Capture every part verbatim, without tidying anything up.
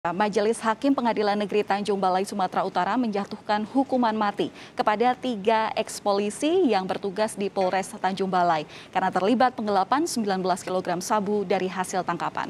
Majelis Hakim Pengadilan Negeri Tanjung Balai, Sumatera Utara menjatuhkan hukuman mati kepada tiga eks-polisi yang bertugas di Polres Tanjung Balai karena terlibat penggelapan sembilan belas kilogram sabu dari hasil tangkapan.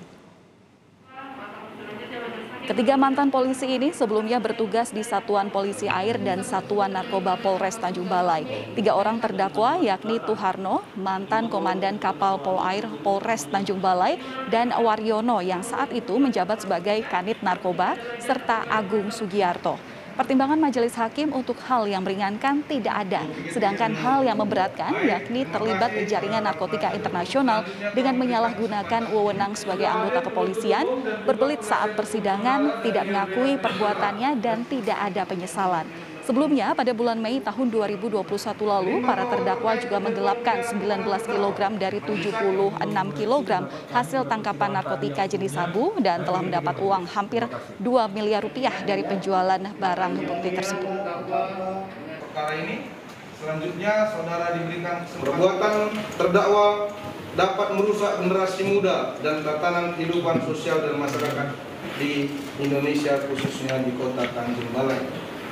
Ketiga mantan polisi ini sebelumnya bertugas di Satuan Polisi Air dan Satuan Narkoba Polres Tanjung Balai. Tiga orang terdakwa yakni Tuharno, mantan komandan kapal Polair Polres Tanjung Balai, dan Waryono yang saat itu menjabat sebagai Kanit Narkoba, serta Agung Sugiarto. Pertimbangan majelis hakim untuk hal yang meringankan tidak ada, sedangkan hal yang memberatkan yakni terlibat jaringan narkotika internasional dengan menyalahgunakan wewenang sebagai anggota kepolisian, berbelit saat persidangan, tidak mengakui perbuatannya dan tidak ada penyesalan. Sebelumnya, pada bulan Mei tahun dua ribu dua puluh satu lalu, para terdakwa juga menggelapkan sembilan belas kilogram dari tujuh puluh enam kilogram hasil tangkapan narkotika jenis sabu dan telah mendapat uang hampir dua miliar rupiah dari penjualan barang bukti tersebut. Perkara ini selanjutnya saudara diberikan perbuatan terdakwa dapat merusak generasi muda dan tatanan kehidupan sosial dan masyarakat di Indonesia, khususnya di kota Tanjung Balai.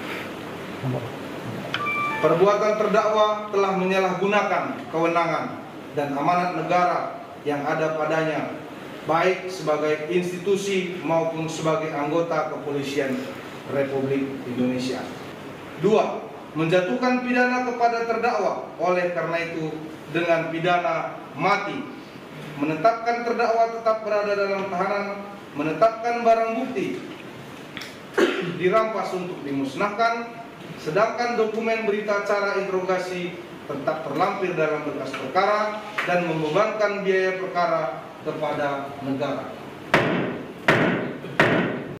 Perbuatan terdakwa telah menyalahgunakan kewenangan dan amanat negara yang ada padanya, baik sebagai institusi maupun sebagai anggota kepolisian Republik Indonesia. Dua, menjatuhkan pidana kepada terdakwa oleh karena itu dengan pidana mati, menetapkan terdakwa tetap berada dalam tahanan, menetapkan barang bukti dirampas untuk dimusnahkan, sedangkan dokumen berita acara interogasi tetap terlampir dalam berkas perkara dan membebankan biaya perkara kepada negara.